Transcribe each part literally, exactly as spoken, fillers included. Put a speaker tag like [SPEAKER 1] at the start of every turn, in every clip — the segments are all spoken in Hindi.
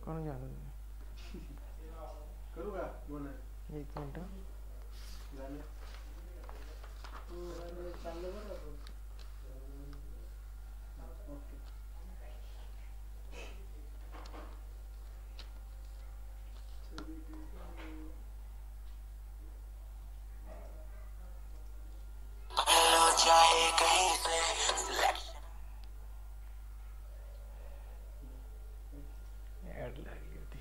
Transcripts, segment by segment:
[SPEAKER 1] कौन जाना
[SPEAKER 2] करूँगा बोले
[SPEAKER 1] एक मिनट
[SPEAKER 2] गाने तो गाने चालू करो ओके
[SPEAKER 3] हेलो चाहे कहीं से
[SPEAKER 1] ऐड लगी होती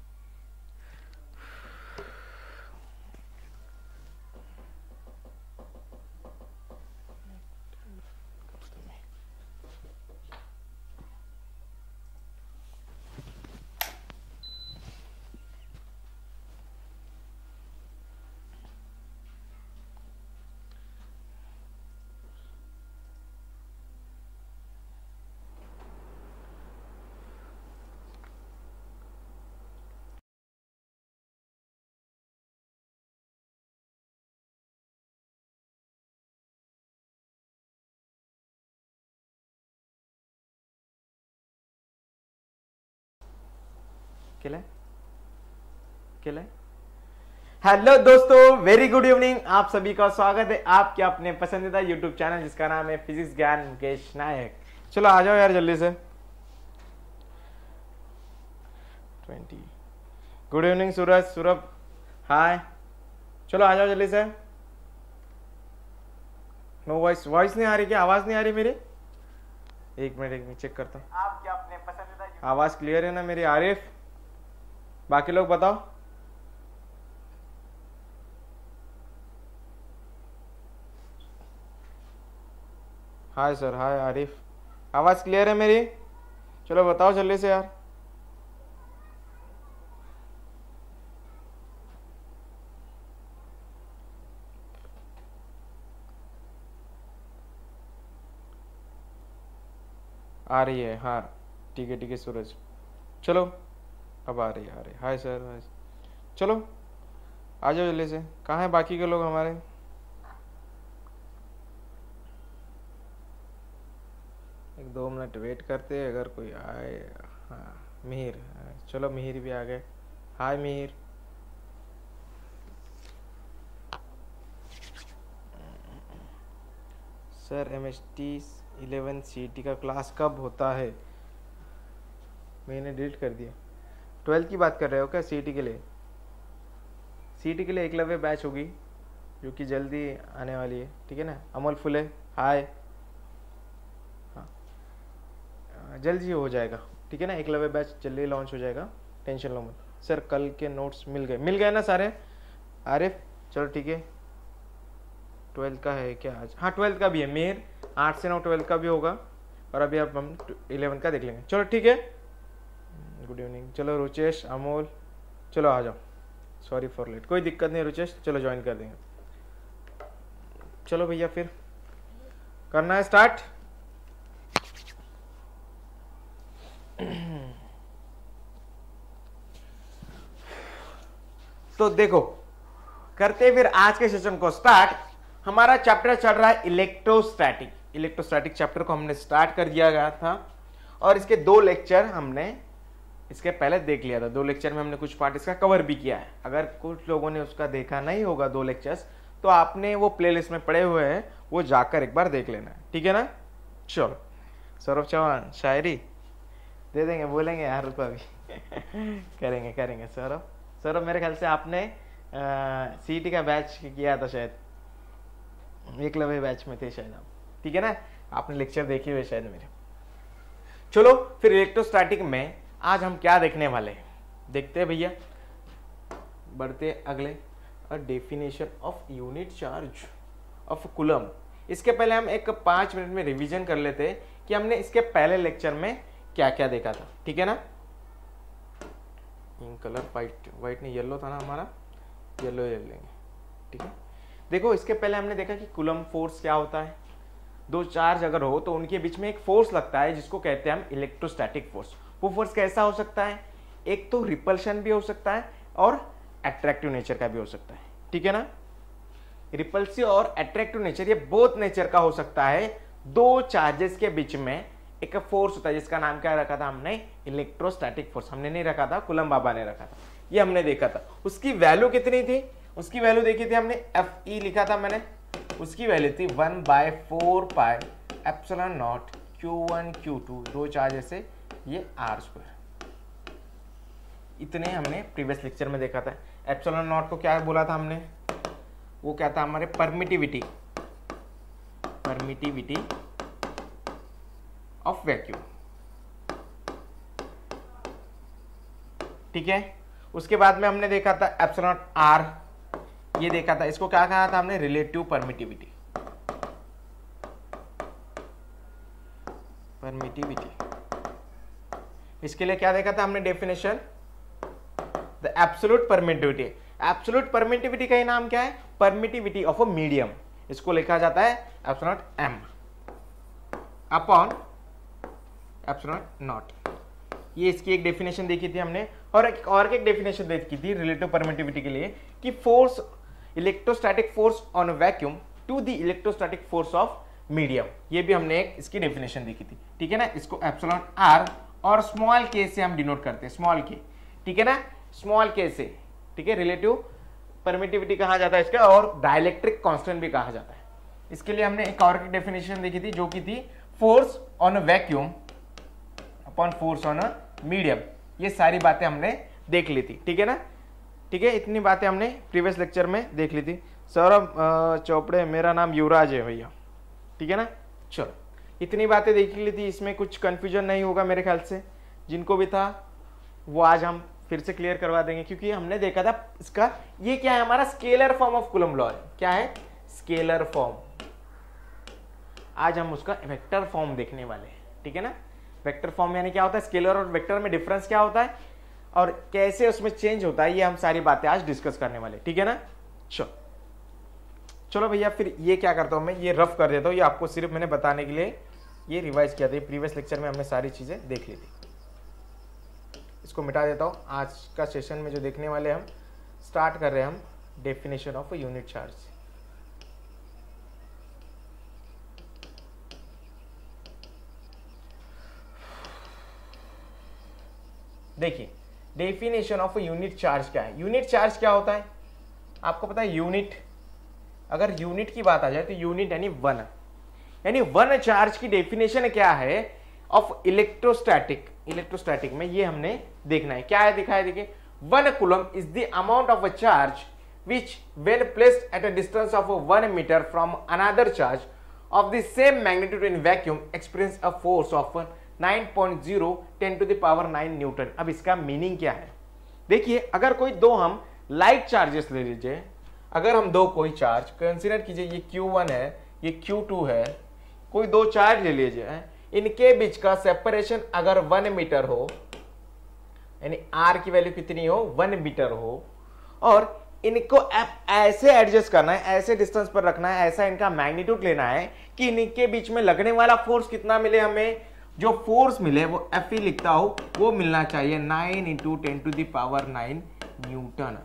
[SPEAKER 1] किले किले हेलो दोस्तों, वेरी गुड इवनिंग। आप सभी का स्वागत है आपके अपने पसंदीदा यूट्यूब चैनल जिसका नाम है फिजिक्स ज्ञान मुकेश नायक। चलो आ जाओ यार जल्दी से। Twenty good evening Suraj Saurabh hi. चलो आ जाओ जल्दी से। नो वॉइस वॉइस नहीं आ रही क्या? आवाज नहीं आ रही मेरी? एक मिनट एक मिनट चेक करता हूँ। आपके अपने पसंदीदा आवाज क्लियर है ना मेरी? आरिफ बाकी लोग बताओ। हाय सर हाय आरिफ, आवाज क्लियर है मेरी? चलो बताओ जल्दी से यार। आ रही है? हाँ ठीक है ठीक है सूरज। चलो अब आ रही है आ रही है। Hi sir hi. चलो आ जाओ जल्दी से। कहाँ हैं बाकी के लोग हमारे? एक दो मिनट वेट करते हैं अगर कोई आए। हाँ मिहिर, चलो मिहिर भी आ गए। Hi Mihir. Sir M S T eleven C T का क्लास कब होता है? मैंने डिलीट कर दिया। ट्वेल्थ की बात कर रहे हो क्या? सी टी के लिए सी टी के लिए एकलव्य बैच होगी जो कि जल्दी आने वाली है, ठीक है ना। अमोल फुले हाय। हाँ जल्दी हो जाएगा, ठीक है ना। एकलव्य बैच जल्दी लॉन्च हो जाएगा, टेंशन लो मत। सर कल के नोट्स मिल गए? मिल गए ना सारे आरिफ? चलो ठीक है। ट्वेल्थ का है क्या आज? हाँ ट्वेल्थ का भी है मेर, आठ से नौ ट्वेल्थ का भी होगा। और अभी अब हम इलेवन का देख लेंगे। चलो ठीक है। Good evening. चलो रुचेश अमोल चलो आ जाओ। सॉरी फॉर लेट, कोई दिक्कत नहीं रुचेश, चलो ज्वाइन कर देंगे। चलो भैया फिर करना है स्टार्ट। तो देखो करते फिर आज के सेशन को स्टार्ट। हमारा चैप्टर चल रहा है इलेक्ट्रोस्टैटिक। इलेक्ट्रोस्टैटिक चैप्टर को हमने स्टार्ट कर दिया गया था और इसके दो लेक्चर हमने इसके पहले देख लिया था। दो लेक्चर में हमने कुछ पार्ट इसका कवर भी किया है। अगर कुछ लोगों ने उसका देखा नहीं होगा दो लेक्चर्स, तो आपने वो प्लेलिस्ट में पड़े हुए हैं, वो जाकर एक बार देख लेना है, ठीक है ना। चलो सौरभ चौहान शायरी दे देंगे, बोलेंगे यार रुको अभी करेंगे करेंगे सौरभ। सौरभ मेरे ख्याल से आपने सी टी का बैच किया था शायद, एकलव्य बैच में थे शायद आप, ठीक है ना। आपने लेक्चर देखे हुए शायद मेरे। चलो फिर इलेक्ट्रोस्टैटिक में आज हम क्या देखने वाले हैं देखते हैं भैया। बढ़ते अगले, uh definition of unit charge of coulomb. इसके पहले हम एक पाँच मिनट में रिवीजन कर लेते हैं कि हमने इसके पहले लेक्चर में क्या क्या देखा था, ठीक है ना। इन कलर वाइट वाइट नहीं येलो था ना हमारा, येलो ले लेंगे, ठीक है। देखो इसके पहले हमने देखा कि कुलम फोर्स क्या होता है। दो चार्ज अगर हो तो उनके बीच में एक फोर्स लगता है जिसको कहते हैं हम इलेक्ट्रोस्टैटिक फोर्स। वो फोर्स कैसा हो सकता है? एक तो रिपल्शन भी हो सकता है और अट्रैक्टिव नेचर का भी हो सकता है, ठीक है ना। रिपल्सिव और अट्रैक्टिव नेचर ये बोथ नेचर का हो सकता है। दो चार्जेस के बीच में एक फोर्स होता है जिसका नाम क्या रखा था हमने, इलेक्ट्रोस्टैटिक फोर्स। हमने नहीं रखा था, कूलम्ब बाबा ने रखा था, ये हमने देखा था। उसकी वैल्यू कितनी थी, उसकी वैल्यू देखी थी हमने, एफ ई लिखा था मैंने, उसकी वैल्यू थी one by four pi epsilon not Q one Q two, दो चार्ज से ये आर स्क्वायर। इतने हमने प्रीवियस लेक्चर में देखा था। एप्सिलॉन नॉट को क्या बोला था हमने, वो क्या था हमारे परमिटिविटी, परमिटिविटी ऑफ वैक्यूम, ठीक है। उसके बाद में हमने देखा था एप्सिलॉन आर, ये देखा था, इसको क्या कहा था हमने, रिलेटिव परमिटिविटी, परमिटिविटी। इसके लिए क्या देखा था हमने definition, the absolute permittivity. Absolute permittivity का ही नाम क्या है, परमिटिविटी ऑफ अ मीडियम। इसको लिखा जाता है epsilon M upon epsilon not. ये इसकी एक डेफिनेशन देखी थी हमने। और एक और एक डेफिनेशन देखी थी रिलेटिव परमिटिविटी के लिए, कि force, electrostatic force on vacuum to the electrostatic force of medium. ये भी हमने एक इसकी डेफिनेशन देखी थी, ठीक है ना। इसको एप्सिलॉन आर और स्मॉल के से हम डिनोट करते हैं, स्मॉल के, ठीक है ना, स्मॉल के से, ठीक है। रिलेटिव परमिटिविटी कहा जाता है इसका, और डाइलेक्ट्रिक कांस्टेंट भी कहा जाता है। इसके लिए हमने एक और डेफिनेशन देखी थी, जो की थी force on a vacuum upon force on a medium. ये सारी बातें हमने देख ली थी, ठीक है ना, ठीक है। इतनी बातें हमने प्रीवियस लेक्चर में देख ली थी। सौरभ चोपड़े, मेरा नाम युवराज है भैया, ठीक है ना। चलो, इतनी बातें देख ली थी, इसमें कुछ कंफ्यूजन नहीं होगा मेरे ख्याल से। जिनको भी था वो आज हम फिर से क्लियर करवा देंगे, क्योंकि हमने देखा था इसका, ये क्या है हमारा, scalar form of Coulomb law है। क्या है, स्केलर फॉर्म। आज हम उसका वेक्टर फॉर्म देखने वाले हैं, ठीक है ना। वेक्टर फॉर्म यानी क्या होता है, स्केलर और वेक्टर में डिफरेंस क्या होता है और कैसे उसमें चेंज होता है, ये हम सारी बातें आज डिस्कस करने वाले, ठीक है ना। चलो चलो भैया, फिर ये क्या करता हूं मैं, ये रफ कर देता हूं। ये आपको सिर्फ मैंने बताने के लिए ये रिवाइज किया था, प्रीवियस लेक्चर में हमने सारी चीजें देख ली थी। इसको मिटा देता हूं। आज का सेशन में जो देखने वाले हम स्टार्ट कर रहे हैं हम डेफिनेशन ऑफ यूनिट चार्ज। देखिए, डेफिनेशन ऑफ यूनिट चार्ज क्या है। यूनिट चार्ज क्या होता है आपको पता है। यूनिट, अगर यूनिट की बात आ जाए तो यूनिट यानी वन, यानी वन चार्ज की डेफिनेशन क्या है ऑफ इलेक्ट्रोस्टैटिक। इलेक्ट्रोस्टैटिक में ये हमने देखना है, क्या है दिखाया, देखिए, one coulomb is the amount of a charge which when placed at a distance of one meter from another charge of the same magnitude in vacuum experience a force of nine point zero ten to the power nine newton. अब इसका मीनिंग क्या है, देखिए, अगर कोई दो हम लाइट चार्जेस ले लीजिए, अगर हम दो कोई चार्ज कंसीडर कीजिए, ये क्यू वन है, ये क्यू टू है, कोई दो चार्ज ले लीजिए, इनके बीच का सेपरेशन अगर वन मीटर हो, यानी आर की वैल्यू कितनी हो, वन मीटर हो, और इनको ऐसे एडजस्ट करना है, ऐसे डिस्टेंस पर रखना है, ऐसा इनका मैग्नीट्यूड लेना है कि इनके बीच में लगने वाला फोर्स कितना मिले हमें, जो फोर्स मिले वो एफ ई लिखता हो वो मिलना चाहिए nine into ten to the power nine newton.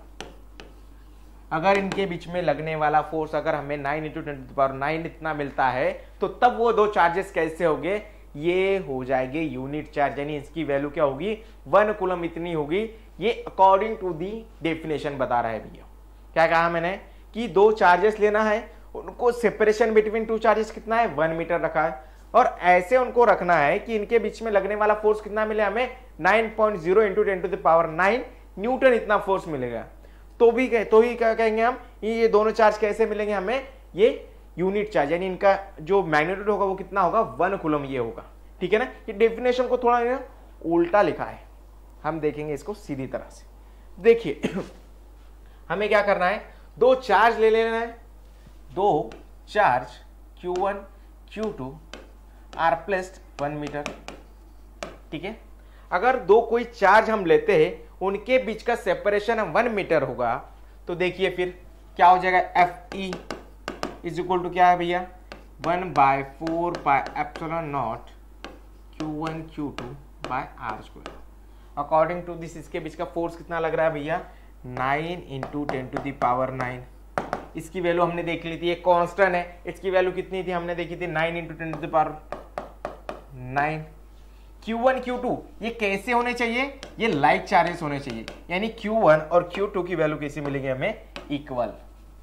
[SPEAKER 1] अगर इनके बीच में लगने वाला फोर्स अगर हमें nine into ten to the power nine इतना मिलता है, तो तब वो दो चार्जेस कैसे होंगे, ये हो जाएंगे यूनिट चार्ज, यानी इसकी वैल्यू क्या होगी, वन कूलम इतनी होगी। ये अकॉर्डिंग टू दी डेफिनेशन बता रहा है भैया। क्या कहा मैंने कि दो चार्जेस लेना है, उनको सेपरेशन बिटवीन टू चार्जेस कितना है, वन मीटर रखा है, और ऐसे उनको रखना है कि इनके बीच में लगने वाला फोर्स कितना मिले हमें, nine point zero into ten to the power nine newton इतना फोर्स मिलेगा। तो भी कह, तो ही क्या कहेंगे हम, ये दोनों चार्ज कैसे मिलेंगे हमें, ये यूनिट चार्ज, यानी इनका जो मैग्नीट्यूड होगा वो कितना होगा, वन कूलम ये होगा, ठीक है ना। ये डेफिनेशन को थोड़ा उल्टा लिखा है, हम देखेंगे इसको सीधी तरह से। देखिए हमें क्या करना है, दो चार्ज ले लेना है, दो charge Q one Q two are placed one metre, ठीक है। अगर दो कोई चार्ज हम लेते हैं, उनके बीच का सेपरेशन वन मीटर होगा, तो देखिए फिर क्या हो जाएगा, F E is equal to क्या है भैया, one by four by epsilon not Q one Q two by R square. According to this इसके बीच का फोर्स कितना लग रहा है भैया, nine into ten to the power nine. इसकी वैल्यू हमने देख ली थी, ये कांस्टेंट है, इसकी वैल्यू कितनी थी हमने देखी थी, nine into ten to the power nine. Q one Q two ये कैसे होने चाहिए, ये लाइक चार्जेस होने चाहिए, यानी क्यू वन और क्यू टू की वैल्यू कैसी मिलेगी हमें, equal.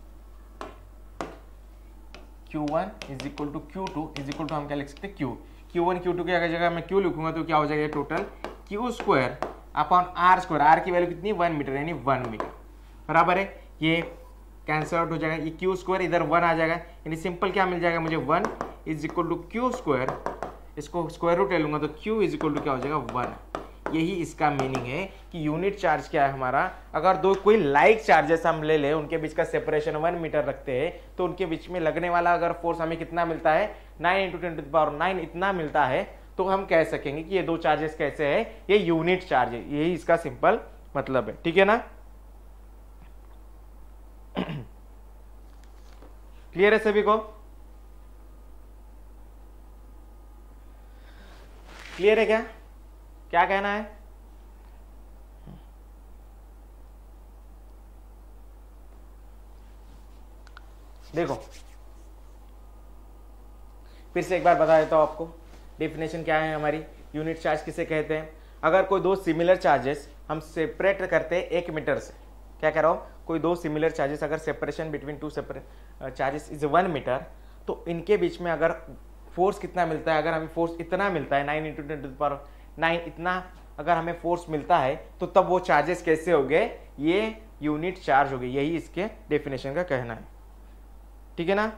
[SPEAKER 1] Q one is equal to Q two is equal to हम क्या लिख सकते हैं, Q Q one Q two की अगर जगह मैं क्यू लिखूंगा तो क्या हो जाएगा, total Q square upon R square, R की वैल्यू कितनी, वन मीटर यानी वन मीटर, बराबर है। ये कैंसिल आउट हो जाएगा, ये क्यू स्क्वायर इधर वन आ जाएगा, यानी सिंपल क्या मिल जाएगा मुझे, one is equal to Q square, इसको स्क्वायर रूट ले लूंगा तो क्यू इज इक्वल टू क्या हो जाएगा, वन। यही इसका मीनिंग है कि यूनिट चार्ज क्या है हमारा, अगर दो कोई लाइक चार्जेस हम ले ले, उनके बीच का सेपरेशन वन मीटर रखते हैं, तो उनके बीच में लगने वाला अगर फोर्स हमें कितना मिलता है, nine into ten to the power nine इतना मिलता है, तो हम कह सकेंगे कि ये दो चार्जेस कैसे है, ये यूनिट चार्ज है। यही इसका सिंपल मतलब है, ठीक है ना। क्लियर है सभी को, क्लियर है क्या, क्या कहना है, देखो फिर से एक बार बता देता हूं आपको, डेफिनेशन क्या है हमारी, यूनिट चार्ज किसे कहते हैं, अगर कोई दो सिमिलर चार्जेस हम सेपरेट करते हैं एक मीटर से, क्या कह रहा हूं, कोई दो सिमिलर चार्जेस अगर separation between two separate charges is one metre, तो इनके बीच में अगर फोर्स कितना मिलता है, अगर हमें फोर्स इतना मिलता है, nine into ten to the power nine इतना अगर हमें फोर्स मिलता है, तो तब वो चार्जेस कैसे हो गए, ये यूनिट चार्ज हो गए। यही इसके डेफिनेशन का कहना है, ठीक है ना।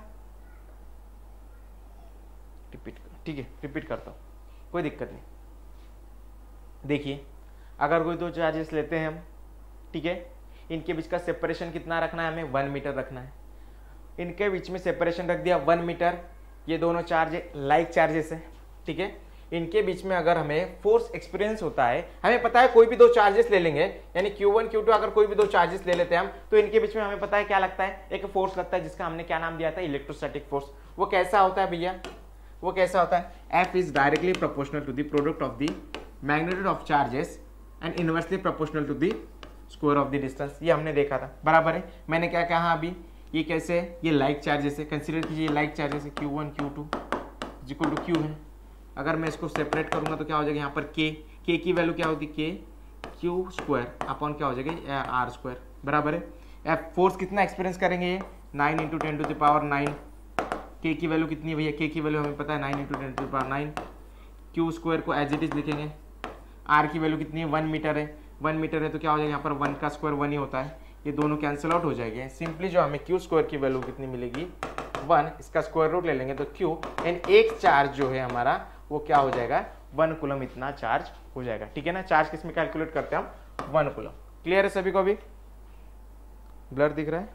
[SPEAKER 1] रिपीट, ठीक है रिपीट करता हूं, कोई दिक्कत नहीं। देखिए अगर कोई दो चार्जेस लेते हैं हम, ठीक है, इनके बीच का सेपरेशन कितना रखना है, हमें वन मीटर रखना है। इनके बीच में सेपरेशन रख दिया वन मीटर, ये दोनों चार्ज लाइक चार्जेस है, ठीक है। इनके बीच में अगर हमें फोर्स एक्सपीरियंस होता है, हमें पता है कोई भी दो चार्जेस ले लेंगे, यानी क्यू वन क्यू टू अगर कोई भी दो चार्जेस ले लेते हैं हम, तो इनके बीच में हमें पता है क्या लगता है, एक फोर्स लगता है जिसका हमने क्या नाम दिया था, इलेक्ट्रोस्टैटिक फोर्स। वो कैसा होता है भैया, वो कैसा होता है, F is directly proportional to the product of the magnitude of charges and inversely proportional to the square of the distance. ये हमने देखा था, बराबर है। मैंने क्या कहा अभी, ये कैसे है, ये लाइक चार्जेस है, कंसीडर कीजिए लाइक चार्जेस है, Q one Q two is equal to Q है। अगर मैं इसको सेपरेट करूंगा तो क्या हो जाएगा, यहाँ पर के के की वैल्यू क्या होती है, के क्यू स्क्वायर अपॉन क्या हो जाएगा, आर स्क्वायर, बराबर है। एफ फोर्स कितना एक्सपीरियंस करेंगे, ये nine into ten to the power nine. K की वैल्यू कितनी है भैया, के की वैल्यू हमें पता है nine into ten to the power nine. Q square को एज इट इज लिखेंगे। आर की वैल्यू कितनी है, वन मीटर है, वन मीटर है तो क्या हो जाएगा, यहाँ पर वन का स्क्वायर वन ही होता है, ये दोनों कैंसिल आउट हो जाएंगे। सिंपली जो हमें क्यू स्क्वायर की वैल्यू कितनी मिलेगी, वन, इसका स्क्वायर रूट ले लेंगे तो क्यू, एंड एक चार्ज जो है हमारा वो क्या हो जाएगा, वन कूलम इतना चार्ज हो जाएगा, ठीक है ना। चार्ज किस में कैलकुलेट करते हैं हम, वन कूलम। क्लियर है सभी को, अभी ब्लर दिख रहा है,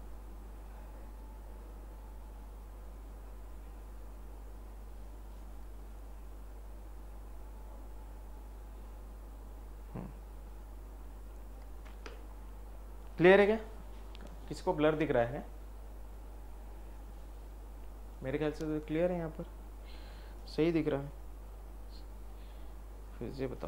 [SPEAKER 1] क्लियर है क्या, किसको ब्लर दिख रहा है, मेरे ख्याल से तो क्लियर है, यहाँ पर सही दिख रहा है, फिर से बताओ,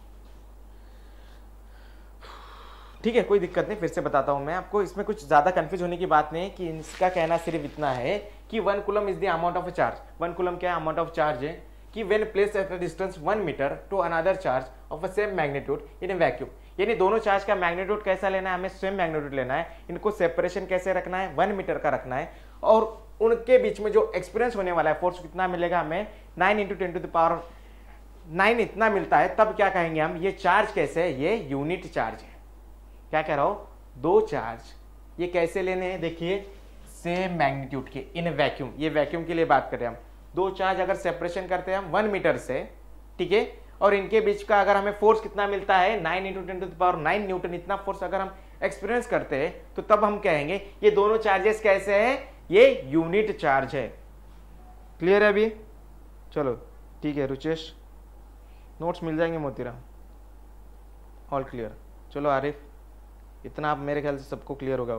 [SPEAKER 1] ठीक है कोई दिक्कत नहीं, फिर से बताता हूं मैं आपको। इसमें कुछ ज्यादा कंफ्यूज होने की बात नहीं है, कि इसका कहना सिर्फ इतना है कि one coulomb is the amount of a charge. One coulomb क्या है, अमाउंट ऑफ चार्ज है, कि when placed at a distance one metre to another charge of a same magnitude in a vacuum. यानी दोनों चार्ज का मैग्नीट्यूड कैसा लेना है, हमें सेम मैग्नीट्यूड लेना है, इनको सेपरेशन कैसे रखना है, वन मीटर का रखना है, और उनके बीच में जो एक्सपीरियंस होने वाला है फोर्स कितना मिलेगा हमें, nine into ten to the power nine इतना मिलता है, तब क्या कहेंगे हम, ये चार्ज कैसे है, ये यूनिट चार्ज है। क्या कह रहा हूं, दो चार्ज ये कैसे लेने हैं, देखिए सेम मैग्नीट्यूड के इन वैक्यूम, ये वैक्यूम के लिए बात करें हम, दो चार्ज अगर सेपरेशन करते हैं हम वन मीटर से, ठीक है, और इनके बीच का अगर हमें फोर्स कितना मिलता है, nine into ten to the power nine newton, इतना फोर्स अगर हम एक्सपीरियंस करते हैं, तो तब हम कहेंगे ये दोनों चार्जेस कैसे हैं, ये यूनिट चार्ज है। क्लियर है अभी, चलो ठीक है रुचेश, नोट्स मिल जाएंगे मोतीराम, ऑल क्लियर। चलो आरिफ, इतना आप मेरे ख्याल से सबको क्लियर होगा,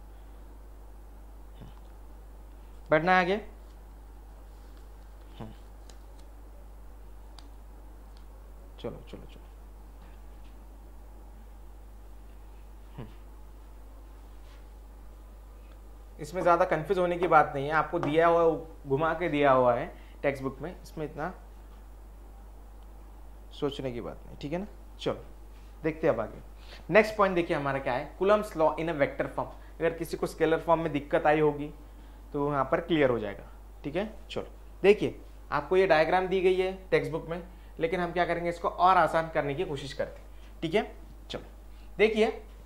[SPEAKER 1] बढ़ना है आगे। चलो चलो चलो इसमें ज़्यादा कंफ्यूज होने की बात नहीं है, आपको दिया हुआ घुमा के दिया हुआ है टेक्स्ट बुक में, इसमें इतना सोचने की बात नहीं, ठीक है ना। चलो देखते हैं अब आगे। नेक्स्ट पॉइंट देखिए हमारा क्या है, Coulomb's law in a vector form. अगर किसी को स्केलर फॉर्म में दिक्कत आई होगी तो यहाँ पर क्लियर हो जाएगा, ठीक है। चलो देखिए, आपको ये डायग्राम दी गई है टेक्स्ट बुक में, लेकिन हम क्या करेंगे, इसको और आसान करने की कोशिश करते हैं, ठीक है। चलो देखिए,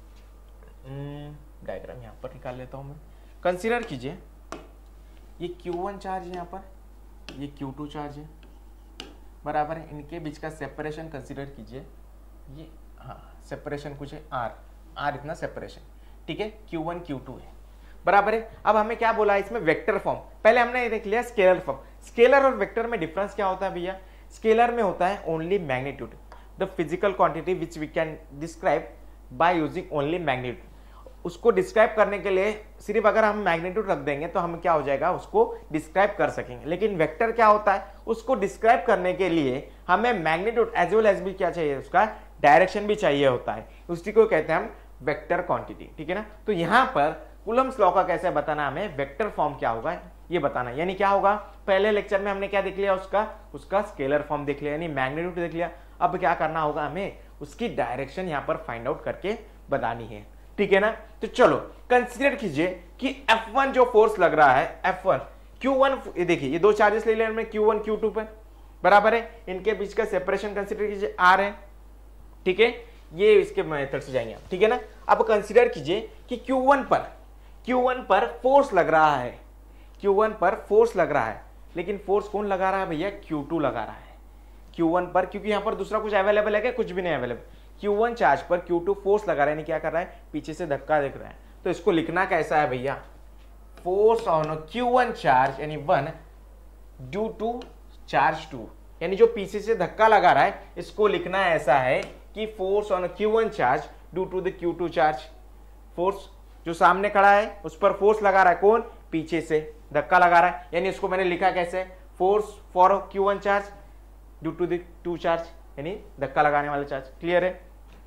[SPEAKER 1] डायग्राम यहाँ पर निकाल लेता हूँ मैं। कंसीडर कीजिए ये क्यू वन चार्ज है, यहाँ पर ये क्यू टू चार्ज है, बराबर है। इनके बीच का सेपरेशन कंसीडर कीजिए, ये हाँ सेपरेशन कुछ है आर, आर इतना सेपरेशन, ठीक है। क्यू वन क्यू टू है, बराबर है। अब हमें क्या बोला है इसमें, वेक्टर फॉर्म। पहले हमने ये देख लिया स्केलर फॉर्म। स्केलर और वेक्टर में डिफरेंस क्या होता है भैया, स्केलर में होता है only magnitude, the physical quantity which we can describe by using only magnitude. उसको डिस्क्राइब करने के लिए सिर्फ अगर हम मैग्नीट्यूड रख देंगे तो हम क्या हो जाएगा, उसको डिस्क्राइब कर सकेंगे। लेकिन वेक्टर क्या होता है, उसको डिस्क्राइब करने के लिए हमें मैग्नीट्यूड एज वेल एज भी क्या चाहिए, उसका डायरेक्शन भी चाहिए होता है। उसी को कहते हैं हम वेक्टर क्वांटिटी, ठीक है ना। तो यहाँ पर कूलम्स लॉ का कैसे बताना, हमें वेक्टर फॉर्म क्या होगा ये बताना। यानी क्या होगा, पहले लेक्चर में हमने क्या देख लिया, उसका उसका स्केलर फॉर्म देख लिया, यानी मैग्नीट्यूड देख लिया। अब क्या करना होगा, हमें उसकी डायरेक्शन यहाँ पर फाइंड आउट करके बतानी है, ठीक है ना। तो चलो कंसीडर कीजिए कि एफ वन जो फोर्स लग रहा है, एफ वन क्यू वन, ये देखिए ये दो चार्जेस ले लिया हमने क्यू वन क्यू टू पर, बराबर है। इनके बीच का सेपरेशन कंसीडर कीजिए आर है, ठीक है। ये इसके मेथड से जाएंगे, ठीक है ना। अब कंसीडर कीजिए कि क्यू वन पर क्यू वन पर फोर्स लग रहा है, क्यू वन पर फोर्स लग रहा है, लेकिन फोर्स कौन लगा रहा है भैया, क्यू टू लगा रहा है क्यू वन पर, क्योंकि यहाँ पर दूसरा कुछ अवेलेबल है क्या, कुछ भी नहीं अवेलेबल। क्यू वन चार्ज पर क्यू टू फोर्स लगा रहा है, यानी क्या कर रहा है, पीछे से धक्का देख रहा है। तो इसको लिखना कैसा है भैया, force on Q one charge यानी one due to charge two, यानी जो पीछे से धक्का लगा रहा है इसको लिखना ऐसा है कि force on Q one charge due to the Q two charge. Force जो सामने खड़ा है उस पर फोर्स लगा रहा है, कौन, पीछे से धक्का लगा रहा है, यानी इसको मैंने लिखा कैसे, force for Q one charge due to the two charge, यानी धक्का लगाने वाला चार्ज। क्लियर है,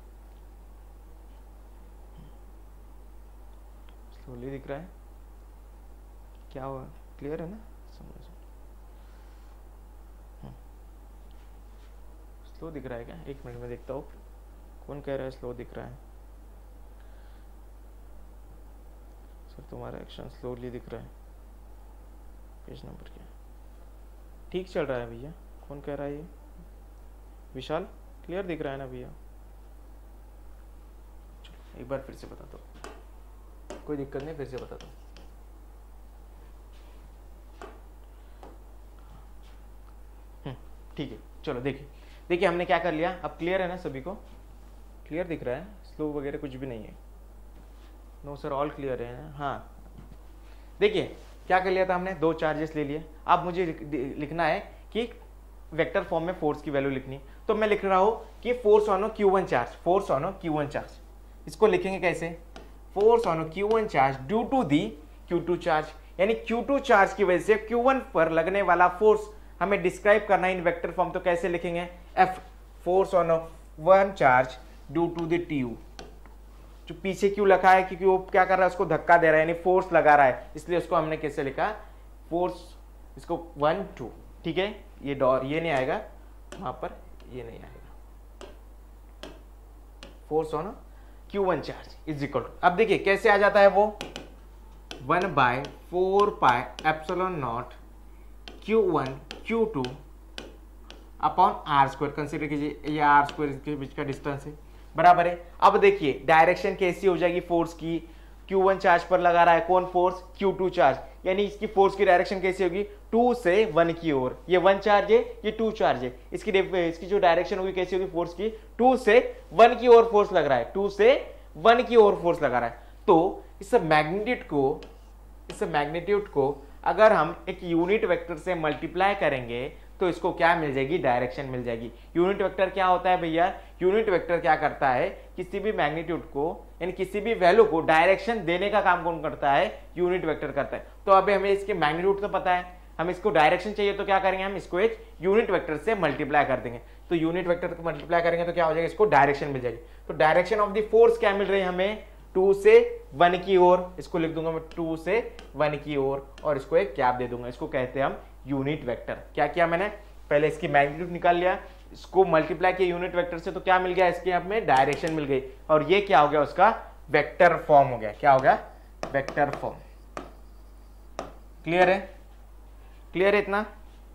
[SPEAKER 1] स्लोली दिख रहा है क्या हुआ, क्लियर है ना, समझ स्लो दिख रहा है क्या, एक मिनट में देखता हूँ कौन कह रहा है स्लो दिख रहा है। सर तुम्हारा एक्शन स्लोली दिख रहा है, पेज नंबर क्या, ठीक चल रहा है भैया, कौन कह रहा है ये, विशाल, क्लियर दिख रहा है ना भैया। चलो एक बार फिर से बता दो, कोई दिक्कत नहीं, फिर से बता दो। ठीक है, चलो देखिए देखिए हमने क्या कर लिया, अब क्लियर है ना सभी को, क्लियर दिख रहा है, स्लो वगैरह कुछ भी नहीं है, नो सर ऑल क्लियर है। हाँ देखिए क्या कर लिया था हमने, दो चार्जेस ले लिए। अब मुझे लिखना है कि वेक्टर फॉर्म में फोर्स की वैल्यू लिखनी, तो मैं लिख रहा हूं कि force on Q one charge, force on Q one charge, इसको लिखेंगे कैसे, force on Q one charge due to the Q two charge, यानी क्यू टू चार्ज की वजह से क्यू वन पर लगने वाला फोर्स हमें डिस्क्राइब करना है इन वेक्टर फॉर्म। तो कैसे लिखेंगे, F force on one charge due to the T U, जो पीछे क्यों लिखा है क्योंकि वो क्या कर रहा है, उसको धक्का दे रहा है, यानी फोर्स लगा रहा है, इसलिए उसको हमने कैसे लिखा, फोर्स, इसको वन टू, ठीक है। ये डॉट ये नहीं आएगा वहां पर, ये नहीं आएगा, force on Q one charge is equal to, अब देखिए कैसे आ जाता है वो, one by four pi epsilon not Q one Q two upon R square, consider कीजिए ये आर स्क्वायर के बीच का डिस्टेंस है, बराबर है। अब देखिए डायरेक्शन कैसी हो जाएगी फोर्स की, क्यू वन चार्ज पर लगा रहा है कौन फोर्स, क्यू टू चार्ज, यानी इसकी फोर्स की डायरेक्शन कैसी होगी, टू से वन की ओर, ये वन चार्ज है ये टू चार्ज है, इसकी इसकी जो डायरेक्शन होगी कैसी होगी फोर्स की, टू से वन की ओर फोर्स लग रहा है, टू से वन की ओर फोर्स लगा रहा है। तो इस मैग्नीट्यूड को इस मैग्नीट्यूड को अगर हम एक यूनिट वेक्टर से मल्टीप्लाई करेंगे तो इसको क्या मिल जाएगी, डायरेक्शन मिल जाएगी। यूनिट वेक्टर क्या होता है भैया, यूनिट वेक्टर क्या करता है, किसी भी मैग्नीट्यूड को यानी किसी भी वैल्यू को डायरेक्शन देने का काम कौन करता है, यूनिट वेक्टर करता है। तो अभी हमें इसके मैग्नीट्यूड तो पता है, हम इसको डायरेक्शन चाहिए तो क्या करेंगे, हम इसको एक यूनिट वेक्टर से मल्टीप्लाई कर देंगे। तो यूनिट वेक्टर को मल्टीप्लाई करेंगे तो क्या हो जाएगा, इसको डायरेक्शन मिल जाएगी। तो डायरेक्शन ऑफ द फोर्स क्या मिल रही है हमें, टू से वन की ओर, इसको लिख दूंगा मैं टू से वन की ओर, और इसको एक कैप दे दूंगा, इसको कहते हैं हम यूनिट वेक्टर। क्या किया मैंने, पहले इसकी मैग्नीट्यूड निकाल लिया, इसको मल्टीप्लाई किया यूनिट वेक्टर से तो क्या मिल गया, इसके यहाँ में डायरेक्शन मिल गई, और ये क्या हो गया, उसका वेक्टर फॉर्म हो गया। क्या हो गया, वेक्टर फॉर्म। क्लियर है, क्लियर है इतना?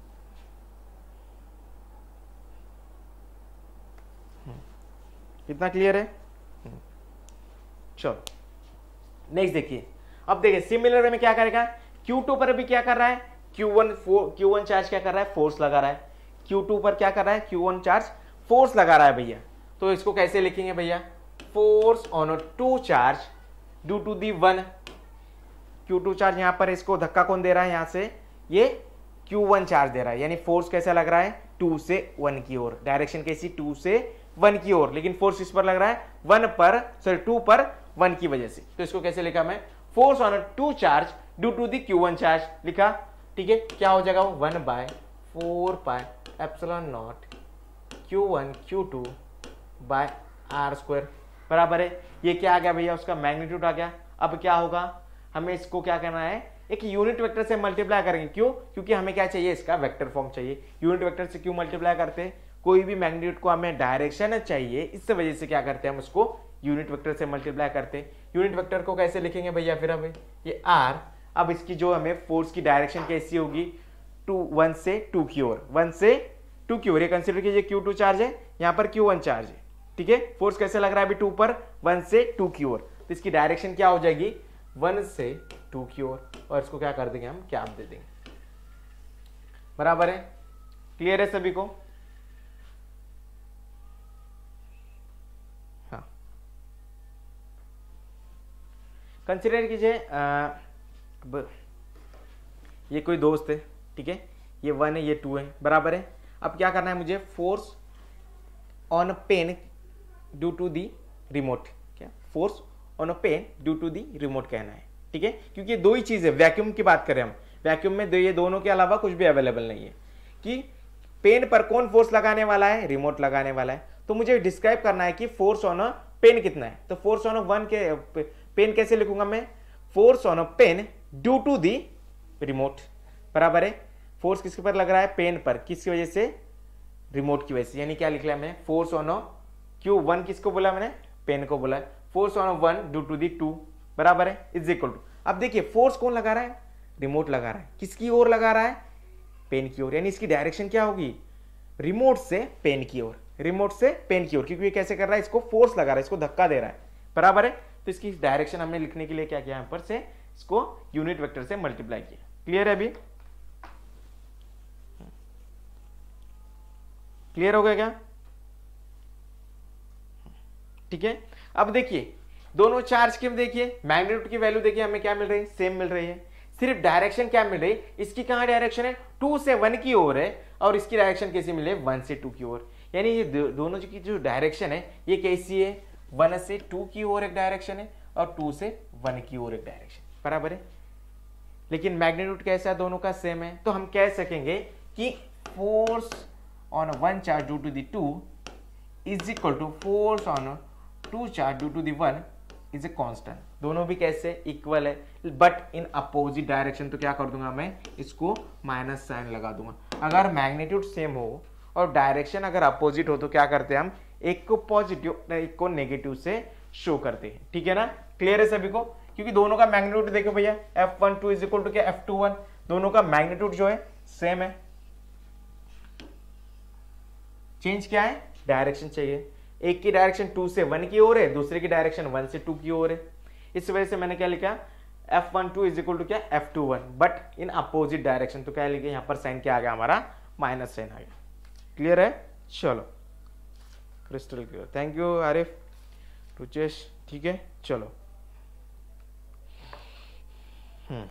[SPEAKER 1] कितना क्लियर है? चलो नेक्स्ट देखिए। अब देखिए सिमिलर में क्या करेगा, क्यू टू पर भी क्या कर रहा है, Q one Q one charge क्या कर रहा है, फोर्स लगा रहा है। क्यू टू पर क्या कर रहा है, क्यू वन चार्ज फोर्स लगा रहा है भैया। तो इसको कैसे लिखेंगे भैया, force on two charge due to the one. Q two charge यहां पर इसको धक्का कौन दे रहा है, यहां से ये क्यू वन चार्ज दे रहा है, यानी फोर्स कैसा लग रहा है, टू से वन की ओर। डायरेक्शन कैसी, टू से वन की ओर, लेकिन फोर्स इस पर लग रहा है वन पर, सॉरी टू पर वन की वजह से। तो इसको कैसे लिखा मैं, force on two charge due to the Q one charge लिखा। ठीक है, क्या हो जाएगा, one by four pi epsilon not Q one Q two by R square बराबर है। ये क्या आ गया भैया, उसका मैग्नीट्यूड आ गया। अब क्या होगा, हमें इसको क्या करना है, एक यूनिट वेक्टर से मल्टीप्लाई करेंगे। क्यों, क्योंकि हमें क्या चाहिए, इसका वेक्टर फॉर्म चाहिए। यूनिट वेक्टर से क्यों मल्टीप्लाई करते हैं, कोई भी मैग्नीट्यूड को हमें डायरेक्शन चाहिए, इस वजह से क्या करते हैं हम उसको यूनिट वेक्टर से मल्टीप्लाई करते हैं। यूनिट वेक्टर को कैसे लिखेंगे भैया, फिर हमें ये आर, अब इसकी जो हमें फोर्स की डायरेक्शन कैसी होगी, टू वन से टू की ओर, वन से टू की ओर। ये कंसीडर कीजिए क्यू टू चार्ज है, यहाँ पर क्यू वन चार्ज है। ठीक है, फोर्स कैसे लग रहा है अभी, टू पर, वन से टू की ओर। तो इसकी डायरेक्शन क्या हो जाएगी, वन से टू की ओर, और इसको क्या कर देंगे हम, कैप दे देंगे। बराबर है, क्लियर है सभी को? हाँ, कंसीडर कीजिए अब ये कोई दोस्त है, ठीक है, ये वन है, ये टू है, बराबर है। अब क्या करना है मुझे, force on a pen due to the remote, क्या force on a pen due to the remote कहना है। ठीक है, क्योंकि ये दो ही चीज है, वैक्यूम की बात करें हम, वैक्यूम में दो, ये दोनों के अलावा कुछ भी अवेलेबल नहीं है। कि पेन पर कौन फोर्स लगाने वाला है, रिमोट लगाने वाला है। तो मुझे डिस्क्राइब करना है कि फोर्स ऑन अ पेन कितना है। तो फोर्स ऑन अ वन के पेन कैसे लिखूंगा मैं, force on a pen due to the remote, बराबर है। फोर्स किसके पर लग रहा है, पेन पर, किसकी वजह से, रिमोट की वजह से। यानी क्या लिख लिया मैंने, force on a Q one, किसको बोला मैंने, पेन को बोला, force on a one due to the two, बराबर है, इज इक्वल टू। अब देखिए फोर्स कौन लगा रहा है, रिमोट लगा रहा है, किसकी ओर लगा रहा है, पेन की ओर। यानी इसकी डायरेक्शन क्या होगी, रिमोट से पेन की ओर, रिमोट से पेन की ओर, क्योंकि ये कैसे कर रहा है, इसको फोर्स लगा रहा है, इसको धक्का दे रहा है, बराबर है। तो इसकी डायरेक्शन हमने लिखने के लिए क्या किया, यहां पर से इसको यूनिट वेक्टर से मल्टीप्लाई किया। क्लियर है अभी, क्लियर हो गया क्या? ठीक है, अब देखिए दोनों चार्ज की देखिए मैग्नीट्यूड की वैल्यू देखिए हमें क्या मिल रही है, सेम मिल रही है। सिर्फ डायरेक्शन क्या मिल रही है, इसकी कहां डायरेक्शन है, टू से वन की ओर है, और इसकी डायरेक्शन कैसी मिले, वन से टू की ओर। यानी ये दोनों की जो डायरेक्शन है ये कैसी है, वन से टू की ओर एक डायरेक्शन है, और टू से वन की ओर एक डायरेक्शन, बराबर है। लेकिन मैग्नीट्यूड कैसा है, दोनों का सेम है। तो हम कह सकेंगे कि force on one charge due to the two is equal to force on two charge due to the one is a constant. दोनों भी कैसे इक्वल है, बट इन अपोजिट डायरेक्शन। तो क्या कर दूंगा मैं, इसको माइनस साइन लगा दूंगा। अगर मैग्नीट्यूड सेम हो और डायरेक्शन अगर अपोजिट हो तो क्या करते हैं हम, एक को पॉजिटिव एक को नेगेटिव से शो करते हैं। ठीक है ना, क्लियर है सभी को? क्योंकि दोनों का मैग्नीट्यूड देखो भैया, F one two is equal to क्या, एफ टू वन, दोनों का मैग्नीट्यूड जो है सेम है। चेंज क्या है, डायरेक्शन चाहिए। एक की डायरेक्शन टू से वन की ओर है, दूसरे की डायरेक्शन वन से टू की ओर है। इस वजह से मैंने क्या लिखा, F one two is equal to क्या, F two one, but in opposite direction. तो क्या लिखे, यहां पर साइन क्या आ गया हमारा, माइनस साइन आ गया। क्लियर है, चलो crystal clear. Thank you Arif, Ruchesh, ठीक है, चलो। हम्म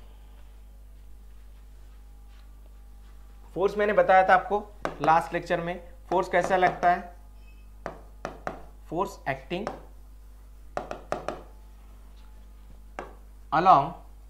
[SPEAKER 1] फोर्स मैंने बताया था आपको लास्ट लेक्चर में, फोर्स कैसा लगता है, force acting along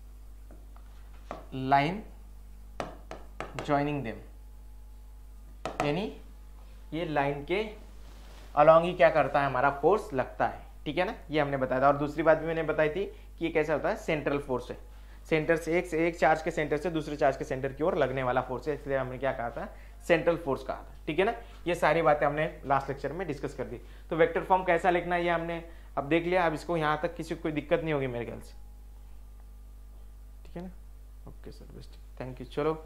[SPEAKER 1] line joining them, यानी ये लाइन के अलॉन्ग ही क्या करता है, हमारा फोर्स लगता है। ठीक है ना, ये हमने बताया था। और दूसरी बात भी मैंने बताई थी कि ये कैसा होता है, सेंट्रल फोर्स है, सेंटर से एक से एक चार्ज के सेंटर से दूसरे चार्ज के सेंटर की ओर लगने वाला फोर्स है, इसलिए हमने क्या कहा था, सेंट्रल फोर्स कहा था, ठीक है ना। ये सारी बातें हमने लास्ट लेक्चर में डिस्कस कर दी। तो वेक्टर फॉर्म कैसा लिखना है ये हमने अब देख लिया। अब इसको यहाँ तक किसी को कोई दिक्कत नहीं होगी मेरे ख्याल से, ठीक है ना। Okay sir, best, thank you. चलो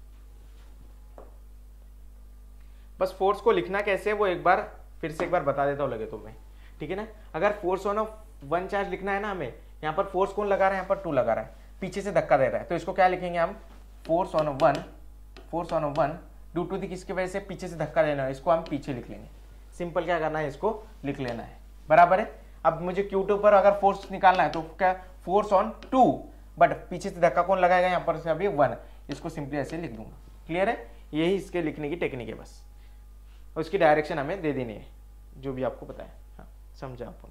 [SPEAKER 1] बस फोर्स को लिखना कैसे है वो एक बार फिर से एक बार बता देता हूँ लगे तो मैं, ठीक है ना। अगर फोर्स ऑन वन चार्ज लिखना है ना हमें, यहाँ पर फोर्स कौन लगा रहा है, यहाँ पर टू लगा रहा है, पीछे से धक्का दे रहा है, तो इसको क्या लिखेंगे हम, force on one, force on one due to the किसकी वजह से, पीछे से धक्का देना है, इसको हम पीछे लिख लेंगे। सिंपल क्या करना है, इसको लिख लेना है, बराबर है। अब मुझे क्यू टू पर अगर फोर्स निकालना है तो क्या, फोर्स ऑन टू, बट पीछे से धक्का कौन लगाएगा, यहाँ पर से अभी वन, इसको सिंपली ऐसे लिख दूंगा। क्लियर है, यही इसके लिखने की टेक्निक है बस, और उसकी डायरेक्शन हमें दे देनी है जो भी आपको पता है। हाँ, समझा आप,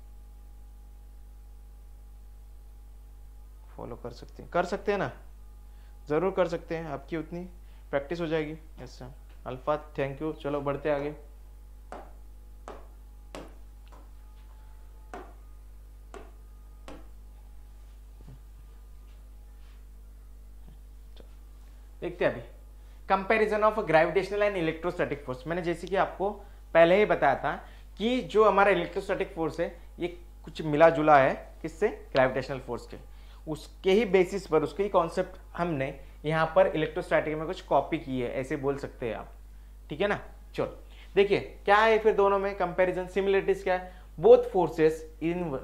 [SPEAKER 1] फॉलो कर सकते हैं, कर सकते हैं ना, जरूर कर सकते हैं, आपकी उतनी प्रैक्टिस हो जाएगी। Yes sir, alpha thank you. चलो बढ़ते आगे। देखते हैं अभी comparison of gravitational and electrostatic force. मैंने जैसे कि आपको पहले ही बताया था कि जो हमारा इलेक्ट्रोस्टैटिक फोर्स है ये कुछ मिला जुला है किससे, ग्रेविटेशनल फोर्स के, उसके ही बेसिस पर उसके ही कॉन्सेप्ट हमने यहाँ पर इलेक्ट्रोस्टैटिक में कुछ कॉपी की है, ऐसे बोल सकते हैं आप, ठीक है ना। चलो देखिए क्या है फिर दोनों में कंपैरिजन, सिमिलरिटीज क्या है, both forces in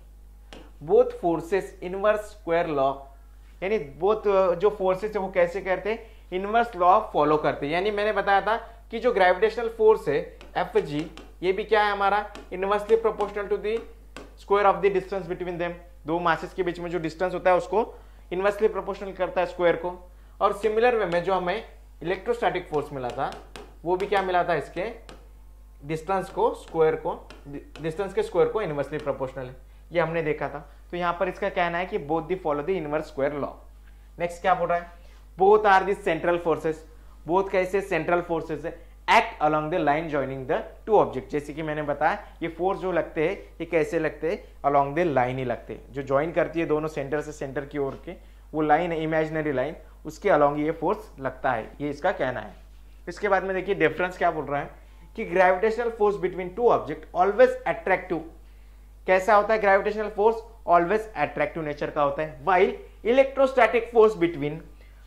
[SPEAKER 1] both forces inverse square law, यानी बोथ जो फोर्सेस है वो कैसे करते हैं, इनवर्स लॉ फॉलो करते हैं। यानी मैंने बताया था कि जो ग्रेविटेशनल फोर्स है एफ जी, ये भी क्या है हमारा, inversely proportional to the square of the distance between them, दो मासेस के बीच में जो डिस्टेंस होता है उसको इनवर्सली प्रोपोर्शनल करता है स्क्वायर को। और सिमिलर वे में जो हमें इलेक्ट्रोस्टैटिक फोर्स मिला था वो भी क्या मिला था, इसके डिस्टेंस को स्क्वायर को डिस्टेंस के स्क्वायर को इनवर्सली प्रोपोर्शनल है, ये हमने देखा था। तो यहाँ पर इसका कहना है कि both the follow the inverse square law. Next क्या बोल रहा है, both are the central forces, both कैसे सेंट्रल फोर्सेस है, act along the line joining the two object. जैसे कि मैंने बताया ये फोर्स जो लगते हैं ये कैसे लगते हैं, अलोंग द लाइन ही लगते हैं, जो ज्वाइन करती है दोनों सेंटर से सेंटर की ओर के, वो लाइन है इमेजिनरी लाइन, उसके अलोंग ये फोर्स लगता है, ये इसका कहना है। इसके बाद में देखिए डिफरेंस क्या बोल रहा है कि gravitational force between two object always attractive, कैसा होता है gravitational force, always attractive nature का होता है, while electrostatic force between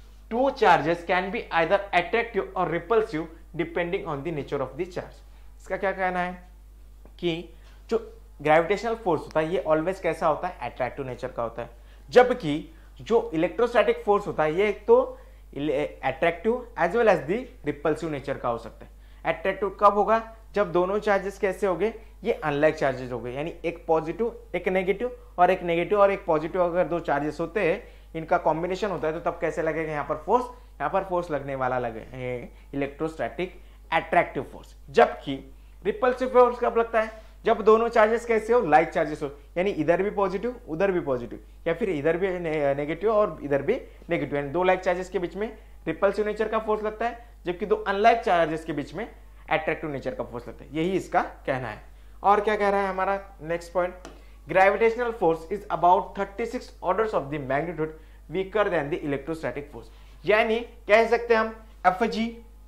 [SPEAKER 1] two charges can be either attractive और repulsive depending on the nature of the charge. इसका क्या कहना है कि जो ग्रेविटेशनल फोर्स होता है ये ऑलवेज कैसा होता है, अट्रैक्टिव नेचर का होता है, जबकि जो इलेक्ट्रोस्टैटिक फोर्स होता है ये एक तो attractive as well as the repulsive nature का हो सकता है। अट्रैक्टिव कब होगा, जब दोनों चार्जेस कैसे हो गए, ये अनलाइक चार्जेस हो गए, यानी एक पॉजिटिव एक नेगेटिव और एक नेगेटिव और एक पॉजिटिव अगर दो चार्जेस होते हैं इनका कॉम्बिनेशन होता है तो तब कैसे लगेगा, यहाँ पर फोर्स, यहाँ पर फोर्स लगने वाला लगे इलेक्ट्रोस्टैटिक अट्रैक्टिव फोर्स। जबकि रिपल्सिव फोर्स कब लगता है, जब दोनों चार्जेस कैसे हो, लाइक चार्जेस हो, यानी इधर भी पॉजिटिव उधर भी पॉजिटिव, या फिर इधर भी नेगेटिव और इधर भी नेगेटिव, यानी दो लाइक चार्जेस के बीच में रिपल्सिव नेचर का फोर्स लगता है, जबकि दो अनलाइक चार्जेस के बीच में अट्रैक्टिव नेचर का फोर्स लगता है, यही इसका कहना है। और क्या कह रहा है हमारा next point, gravitational force is about thirty six orders of the magnitude weaker than the electrostatic force, यानी कह सकते हैं हम F G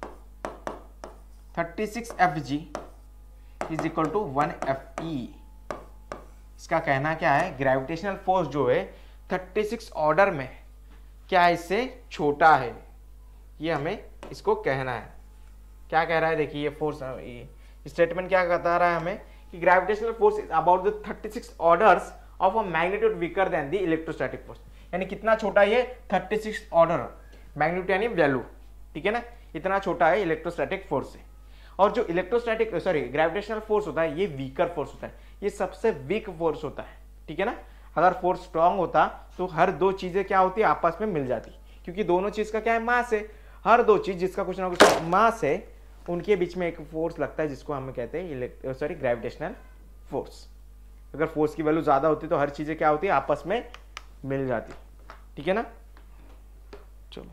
[SPEAKER 1] thirty six F G is equal to one F E. इसका कहना क्या है, ग्रेविटेशनल फोर्स जो है थर्टी सिक्स ऑर्डर में क्या इससे छोटा है, ये हमें इसको कहना है। क्या कह रहा है, देखिए ये फोर्स स्टेटमेंट क्या बता रहा है हमें कि gravitational force is about the thirty six orders of a magnitude weaker than the electrostatic force, यानी कितना छोटा है ये थर्टी सिक्स ऑर्डर, मैग्नीट्यूड यानी वैल्यू, ठीक है ना, इतना छोटा है इलेक्ट्रोस्टैटिक फोर्स से। और जो इलेक्ट्रोस्टैटिक सॉरी ग्रेविटेशनल फोर्स होता है ये वीकर फोर्स होता है, ये सबसे वीक फोर्स होता है, ठीक है ना। अगर फोर्स स्ट्रांग होता तो हर दो चीजें क्या होती है, आपस में मिल जाती, क्योंकि दोनों चीज का क्या है, मास है, हर दो चीज जिसका कुछ ना कुछ मास है उनके बीच में एक फोर्स लगता है जिसको हम कहते हैं सॉरी ग्रेविटेशनल फोर्स। अगर फोर्स की वैल्यू ज्यादा होती तो हर चीजें क्या होती है, आपस में मिल जाती, ठीक है ना। चलो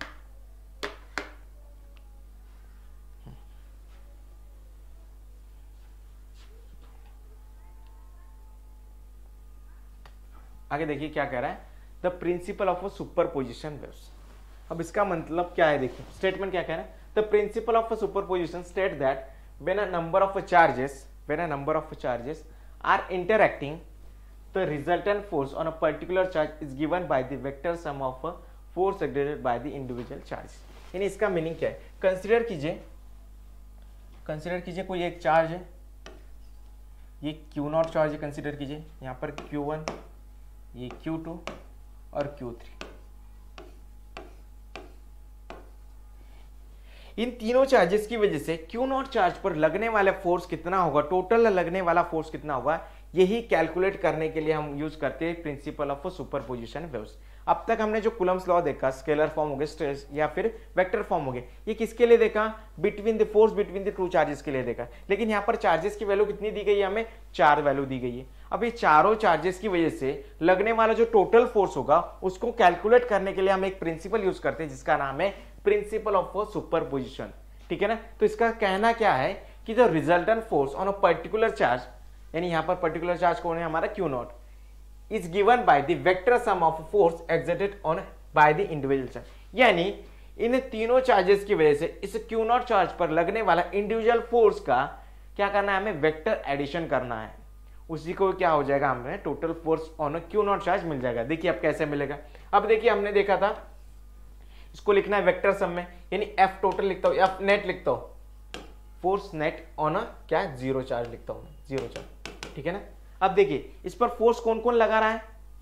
[SPEAKER 1] आगे देखिए क्या कह रहा है, the principle of a superposition waves. अब इसका मतलब क्या है, देखिए स्टेटमेंट क्या कह रहा है, the principle of superposition state that when a number of charges when a number of charges are interacting the resultant force on a particular charge is given by the vector sum of a force exerted by the individual charge. यानी इसका मीनिंग क्या है? कंसिडर कीजिए कंसिडर कीजिए कोई एक चार्ज है, ये क्यू नॉट चार्ज है, कंसिडर कीजिए यहाँ पर क्यू वन, ये क्यू टू और क्यू थ्री। इन तीनों चार्जेस की वजह से क्यू नॉट चार्ज पर लगने वाला फोर्स कितना होगा, टोटल लगने वाला फोर्स कितना होगा, यही कैलकुलेट करने के लिए हम यूज करते हैं प्रिंसिपल ऑफ सुपरपोजिशन वेव्स। अब तक हमने जो कुलम्स लॉ देखा, स्केलर फॉर्म हो गए, स्ट्रेस या फिर वेक्टर फॉर्म हो गए, ये किसके लिए देखा? Between the force between the two charges के लिए देखा। लेकिन यहाँ पर चार्जेस की वैल्यू कितनी दी गई है? हमें चार वैल्यू दी गई है। अब ये चारों चार्जेस की वजह से लगने वाला जो टोटल फोर्स होगा उसको कैलकुलेट करने के लिए हम एक प्रिंसिपल यूज करते हैं जिसका नाम है प्रिंसिपल ऑफ सुपरपोजिशन। ठीक है ना? तो इसका कहना क्या है कि the resultant force on a particular charge, यानी यहां पर पर्टिकुलर चार्ज कौन है? हमारा Q naught, is given by the vector sum of force exerted on by the individual charge. यानी इन तीनों चार्जेस की वजह से इस क्यू नॉट चार्ज पर लगने वाला इंडिविजुअल फोर्स का क्या करना है? हमें वेक्टर एडिशन करना है। उसी को क्या हो जाएगा? हमें total force on Q naught charge मिल जाएगा। देखिए अब कैसे मिलेगा। अब देखिए हमने देखा था इसको लिखना है वेक्टर सम में, यानी एफ टोटल लिखता हूं, एफ नेट लिखता हूं, फोर्स नेट ऑन अ क्या जीरो चार्ज लिखता हूं, जीरो चार्ज। ठीक है ना? अब देखिए इस पर फोर्स कौन कौन लगा रहा है?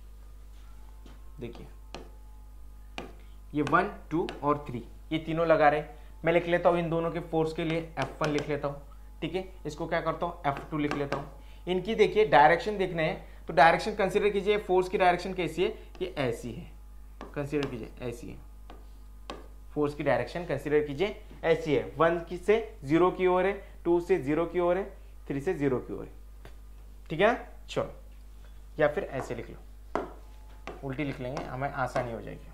[SPEAKER 1] देखिए ये वन टू और थ्री, ये तीनों लगा रहे। मैं लिख लेता हूं इन दोनों के फोर्स के लिए एफ वन लिख लेता हूं। ठीक है, इसको क्या करता हूं? एफ टू लिख लेता हूं। इनकी देखिए डायरेक्शन देखने हैं तो डायरेक्शन कंसीडर कीजिए, फोर्स की डायरेक्शन कैसी है? ये ऐसी है, कंसीडर कीजिए ऐसी है। फोर्स की डायरेक्शन कंसीडर कीजिए ऐसी है, वन की से जीरो की ओर है, टू से जीरो की ओर है, थ्री से जीरो की ओर है। ठीक है, चलो या फिर ऐसे लिख लो, उल्टी लिख लेंगे, हमें आसानी हो जाएगी।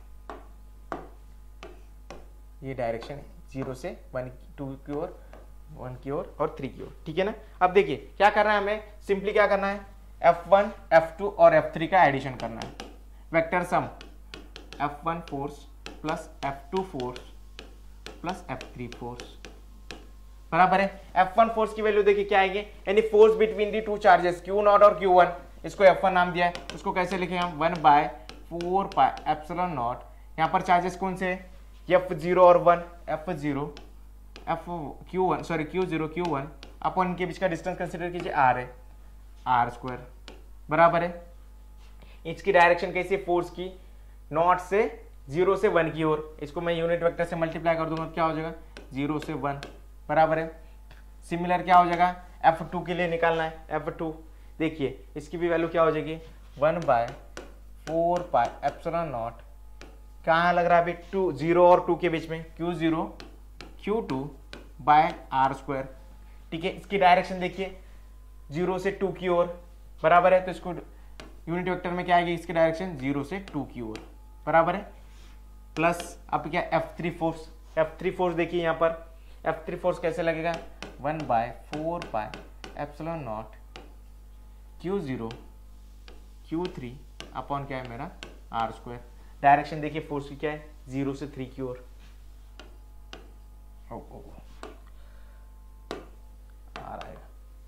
[SPEAKER 1] ये डायरेक्शन है जीरो से वन, टू की ओर, वन की ओर और थ्री की ओर। ठीक है ना? अब देखिए क्या करना है हमें, सिंपली क्या करना है? एफ वन, एफ टू और एफ थ्री का एडिशन करना है। Vector sum F one force plus F two force plus F three force बराबर है। एफ वन फोर्स की वैल्यू देखिए क्या आएगी, यानी force between the two charges Q naught और क्यू वन, इसको एफ वन नाम दिया है। उसको कैसे लिखेंगे हम? One by four pi epsilon naught. यहाँ पर चार्जेस कौन से? एफ जीरो और one, F zero F Q one sorry Q zero Q one अपन इनके बीच का डिस्टेंस कंसिडर कीजिए आर है, आर स्क्वायर बराबर है। इसकी डायरेक्शन कैसी है? फोर्स की नॉट से जीरो से वन की ओर, इसको मैं यूनिट वेक्टर से मल्टीप्लाई कर दूंगा, क्या हो जाएगा? जीरो से वन बराबर है। सिमिलर क्या हो जाएगा? एफ टू के लिए निकालना है, एफ टू देखिए इसकी भी वैल्यू क्या हो जाएगी? One by four pi epsilon naught, कहाँ लग रहा है अभी? टू, जीरो और टू के बीच में, Q zero Q two by R square. ठीक है, इसकी डायरेक्शन देखिए जीरो से टू की ओर बराबर है, तो इसको यूनिट वेक्टर में क्या आएगी? इसकी डायरेक्शन जीरो से टू की ओर बराबर है। प्लस अब क्या? F three force, F three force देखिए यहाँ पर एफ थ्री फोर्स कैसे लगेगा? One by four pi epsilon not Q zero Q three upon क्या है मेरा? R square. डायरेक्शन देखिए फोर्स की क्या है? जीरो से थ्री की ओर, आर आएगा,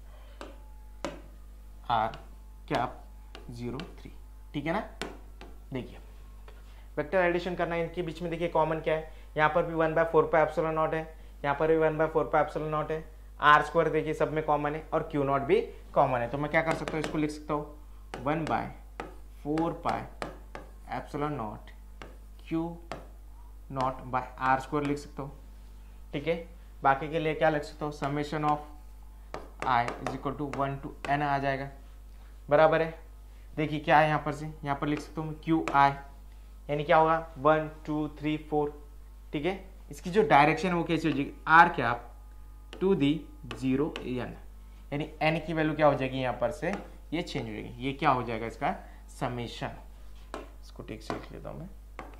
[SPEAKER 1] आर क्या? Zero three. ठीक है ना? देखिए वेक्टर एडिशन करना है इनके बीच में, देखिए कॉमन क्या है? यहाँ पर भी one by four pi epsilon naught है, यहाँ पर भी one by four pi epsilon naught है, आर स्क्वायर देखिए सब में कॉमन है और क्यू नॉट भी कॉमन है। तो मैं क्या कर सकता हूँ? इसको लिख सकता हूँ one by four pi epsilon not Q not by R square लिख सकता हूँ। ठीक है, बाकी के लिए क्या लिख सकता हूँ? Summation of I is equal to one to N आ जाएगा बराबर है। देखिए क्या है यहाँ पर से, यहाँ पर लिख सकता हूँ क्यू आई, यानी क्या होगा? One two three four. ठीक है, इसकी जो डायरेक्शन है वो कैसी हो जाएगी? आर क्या? टू दी जीरो एन, यानी एन की वैल्यू क्या हो जाएगी? यहाँ पर से ये चेंज हो जाएगी, ये क्या हो जाएगा? इसका समेशन। इसको ठीक से लिख लेता हूँ मैं,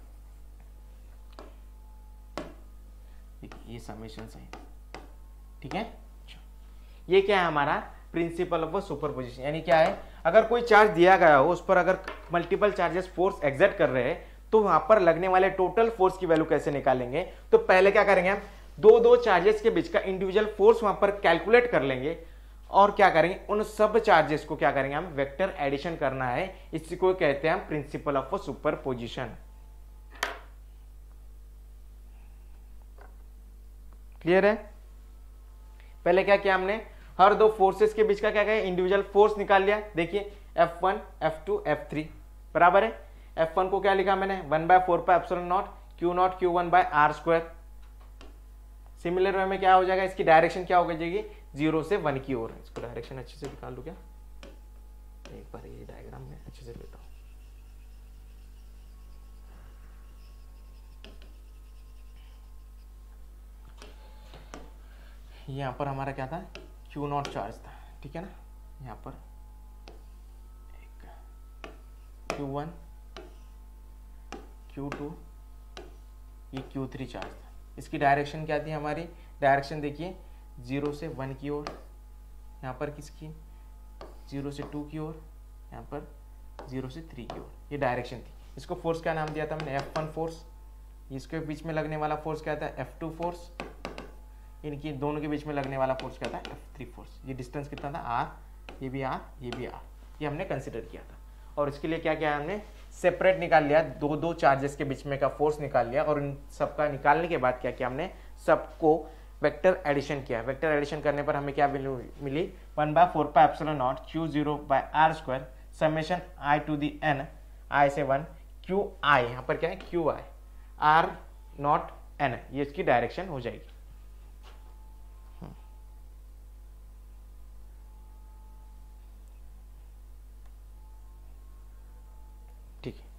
[SPEAKER 1] ये समेशन सही। ठीक है, ये क्या है? हमारा प्रिंसिपल ऑफ सुपरपोजिशन। यानी क्या है? अगर कोई चार्ज दिया गया हो उस पर अगर मल्टीपल चार्जेस फोर्स एक्सर्ट कर रहे हैं तो वहां पर लगने वाले टोटल फोर्स की वैल्यू कैसे निकालेंगे? तो पहले क्या करेंगे हम? दो दो चार्जेस के बीच का इंडिविजुअल फोर्स वहां पर कैलकुलेट कर लेंगे और क्या करेंगे, उन सब चार्जेस को क्या करेंगे हम, वेक्टर एडिशन करना है। इसी को कहते हैं हम प्रिंसिपल ऑफ सुपरपोजिशन। क्लियर है? पहले क्या किया हमने, हर दो फोर्सेस के बीच का क्या किया, इंडिविजुअल फोर्स निकाल लिया। देखिए F one, F two, F three बराबर है। एफ वन को क्या लिखा मैंने, one by four pi epsilon not Q naught Q one by R square. Similar way में क्या हो जाएगा, इसकी डायरेक्शन क्या हो जाएगी, जीरो से वन की ओर। इसको डायरेक्शन अच्छे से निकाल लू क्या, एक बार ये डायग्राम में अच्छे से लेता हूं। यहाँ पर हमारा क्या था, क्यू नॉट चार्ज था, ठीक है ना। यहाँ पर एक क्यू वन, क्यू टू, ये क्यू थ्री चार्ज था। इसकी डायरेक्शन क्या थी हमारी, डायरेक्शन देखिए जीरो से वन की ओर, यहाँ पर किसकी, जीरो से टू की ओर, यहाँ पर जीरो से थ्री की ओर, ये डायरेक्शन थी। इसको फोर्स का नाम दिया था मैंने एफ वन फोर्स। इसके बीच में लगने वाला फोर्स क्या था, एफ टू फोर्स। इनकी दोनों के बीच में लगने वाला फोर्स क्या था, एफ थ्री फोर्स। ये डिस्टेंस कितना था, आर, ये भी आर, ये भी आर, ये हमने कंसिडर किया था। और इसके लिए क्या किया हमने, सेपरेट निकाल लिया, दो दो चार्जेस के बीच में का फोर्स निकाल लिया। और इन सबका निकालने के बाद क्या किया हमने, सबको वेक्टर एडिशन किया। वेक्टर एडिशन करने पर हमें क्या वैल्यू मिली, one by four pi epsilon not Q zero by R square summation I to the N, I से वन क्यू आई, यहाँ पर क्या है Q I R naught N, ये इसकी डायरेक्शन हो जाएगी। ठीक है,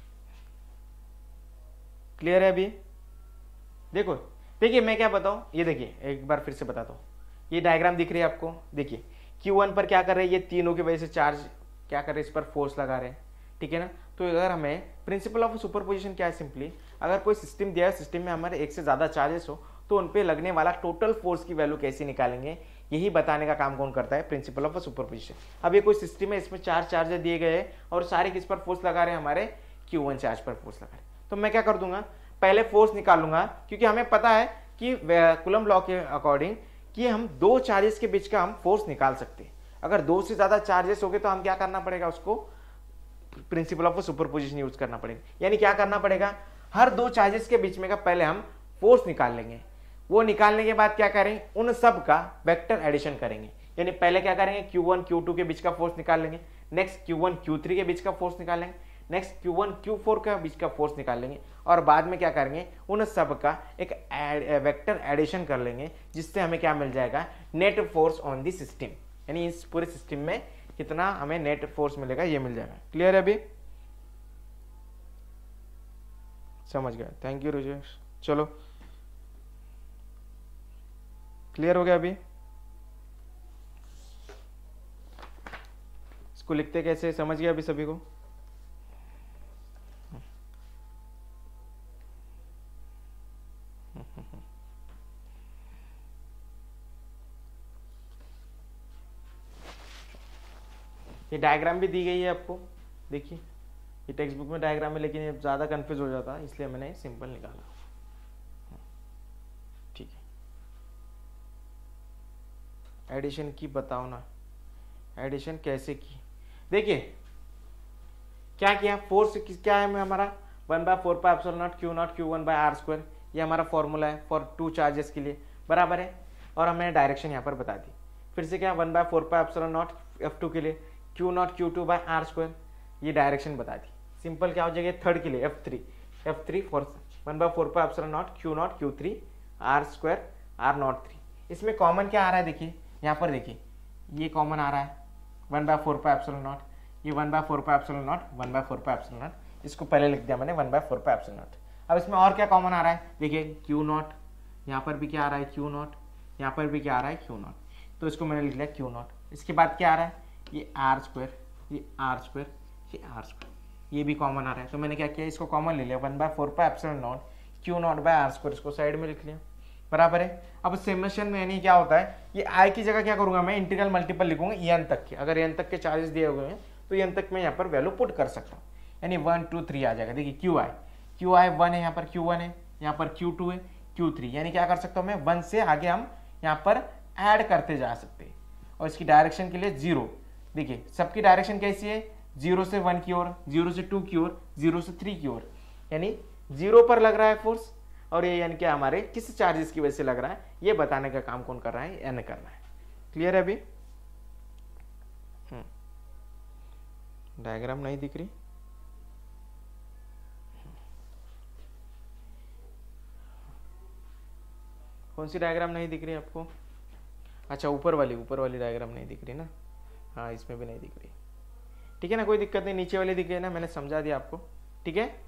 [SPEAKER 1] क्लियर है? अभी देखो, देखिए मैं क्या बताऊं, ये देखिए एक बार फिर से बताता हूं। ये डायग्राम दिख रही है आपको, देखिए क्यू वन पर क्या कर रहे हैं, ये तीनों की वजह से चार्ज क्या कर रहे हैं, इस पर फोर्स लगा रहे हैं, ठीक है ना। तो अगर हमें प्रिंसिपल ऑफ सुपरपोजिशन क्या है, सिंपली अगर कोई सिस्टम दिया है, सिस्टम में हमारे एक से ज्यादा चार्जेस हो तो उन पे लगने वाला टोटल फोर्स की वैल्यू कैसे निकालेंगे, यही बताने का काम कौन करता है, प्रिंसिपल ऑफ सुपरपोजिशन। अब ये कोई सिस्टम है, इसमें चार चार्जेस दिए गए हैं और सारे किस पर फोर्स लगा रहे हैं, हमारे क्यू वन चार्ज पर फोर्स लगा रहे हैं। तो मैं क्या कर दूंगा, पहले फोर्स निकालूंगा, क्योंकि हमें पता है कि कूलम्ब लॉ के अकॉर्डिंग कि हम दो चार्जेस के बीच का हम फोर्स निकाल सकते हैं। अगर दो से ज्यादा चार्जेस हो गए तो हम क्या करना पड़ेगा, उसको प्रिंसिपल ऑफ सुपरपोजिशन यूज करना पड़ेगा। यानी क्या करना पड़ेगा, हर दो चार्जेस के बीच में का पहले हम फोर्स निकाल लेंगे। वो निकालने के बाद क्या करेंगे, उन सब का वेक्टर एडिशन करेंगे। यानी पहले क्या करेंगे, क्यू वन क्यू टू के बीच का फोर्स निकाल लेंगे, next Q one Q three के बीच का फोर्स निकालेंगे, next Q one Q four के बीच का फोर्स निकाल लेंगे, और बाद में क्या करेंगे, उन सब का एक वेक्टर एडिशन कर लेंगे, जिससे हमें क्या मिल जाएगा, net force on the system. यानी इस पूरे सिस्टम में कितना हमें नेट फोर्स मिलेगा, ये मिल जाएगा। क्लियर है? अभी समझ गया? Thank you Rujesh. चलो क्लियर हो गया? अभी इसको लिखते कैसे, समझ गया अभी सभी को? ये डायग्राम भी दी गई है आपको, देखिए ये टेक्स्ट बुक में डायग्राम है, लेकिन ये ज़्यादा कंफ्यूज हो जाता है, इसलिए मैंने सिंपल निकाला। ठीक है, एडिशन की बताओ ना, एडिशन कैसे की? देखिए क्या किया, फोर्स क्या है हमारा, one by four pi epsilon not Q naught Q one by R square, ये हमारा फॉर्मूला है फॉर टू चार्जेस के लिए, बराबर है। और हमने डायरेक्शन यहाँ पर बता दी। फिर से क्या, one by four pi epsilon naught F two के लिए Q naught Q two by R square, ये डायरेक्शन बता दी। सिंपल क्या हो जाएगा, थर्ड के लिए F three, F three for one by four pi epsilon not Q naught Q three R square R naught three. इसमें कॉमन क्या आ रहा है, देखिए यहाँ पर देखिए ये कॉमन आ रहा है one by four pi epsilon not, ये one by four pi epsilon not, one by four pi epsilon not, इसको पहले लिख दिया मैंने one by four pi epsilon not. अब इसमें और क्या कॉमन आ रहा है, देखिए क्यू नॉट, यहाँ पर भी क्या आ रहा है क्यू नॉट, यहाँ पर भी क्या आ रहा है क्यू नॉट, तो इसको मैंने लिख लिया क्यू नॉट। इसके बाद क्या आ रहा है, ये आर स्क्वायर, ये आर स्क्वायर, ये आर स्क्वायर, ये भी कॉमन आ रहा है। तो मैंने क्या किया, इसको कॉमन ले लिया, one by four pi epsilon not Q not by R square, इसको साइड में लिख लिया, बराबर है। अब समेशन में यानी क्या होता है, ये आई की जगह क्या करूंगा मैं, इंटीग्रल मल्टीपल लिखूंगा एन तक के। अगर एन तक के चार्जेस दिए हुए हैं तो एन तक मैं यहाँ पर वैल्यू पुट कर सकता हूँ, यानी वन टू थ्री आ जाएगा। देखिए Q I, Q I one है, यहाँ पर क्यू वन है, यहाँ पर क्यू टू है, क्यू थ्री, यानी क्या कर सकता हूँ मैं, वन से आगे हम यहाँ पर ऐड करते जा सकते हैं। और इसकी डायरेक्शन के लिए जीरो, देखिए सबकी डायरेक्शन कैसी है, जीरो से वन की ओर, जीरो से टू की ओर, जीरो से थ्री की ओर, यानी जीरो पर लग रहा है फोर्स, और ये यानी कि हमारे किस चार्जेस की वजह से लग रहा है, ये बताने का काम कौन कर रहा है, एन कर रहा है। क्लियर है अभी? डायग्राम नहीं दिख रही, कौन सी डायग्राम नहीं दिख रही आपको? अच्छा ऊपर वाली, ऊपर वाली डायग्राम नहीं दिख रही ना, हाँ इसमें भी नहीं दिख रही, ठीक है ना, कोई दिक्कत नहीं, नीचे वाली दिख रही है ना, मैंने समझा दिया आपको, ठीक है।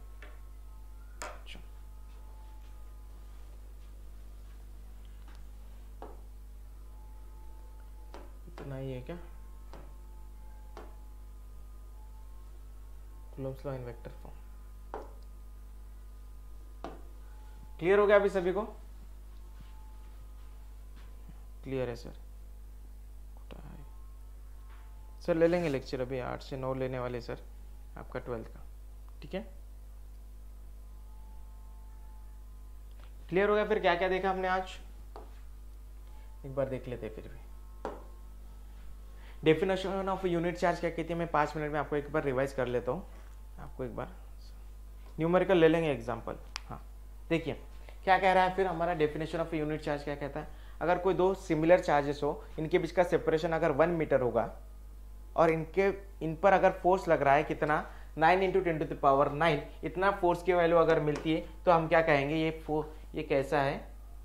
[SPEAKER 1] इतना ही है क्या? Coulomb's law in vector form. Clear हो गया अभी सभी को? क्लियर है सर? सर ले लेंगे लेक्चर, अभी आठ से नौ लेने वाले सर आपका ट्वेल्थ का, ठीक है। क्लियर हो गया? फिर क्या क्या देखा हमने आज, एक बार देख लेते फिर भी। डेफिनेशन ऑफ यूनिट चार्ज क्या कहती है, मैं पाँच मिनट में आपको एक बार रिवाइज कर लेता हूँ, आपको एक बार न्यूमेरिकल ले लेंगे एग्जाम्पल। हाँ देखिए क्या कह रहा है फिर हमारा डेफिनेशन ऑफ यूनिट चार्ज क्या कहता है, अगर कोई दो सिमिलर चार्जेस हो, इनके बीच का सेपरेशन अगर वन मीटर होगा, और इनके इन पर अगर फोर्स लग रहा है कितना, nine into ten to the power nine, इतना फोर्स की वैल्यू अगर मिलती है तो हम क्या कहेंगे, ये फो ये कैसा है,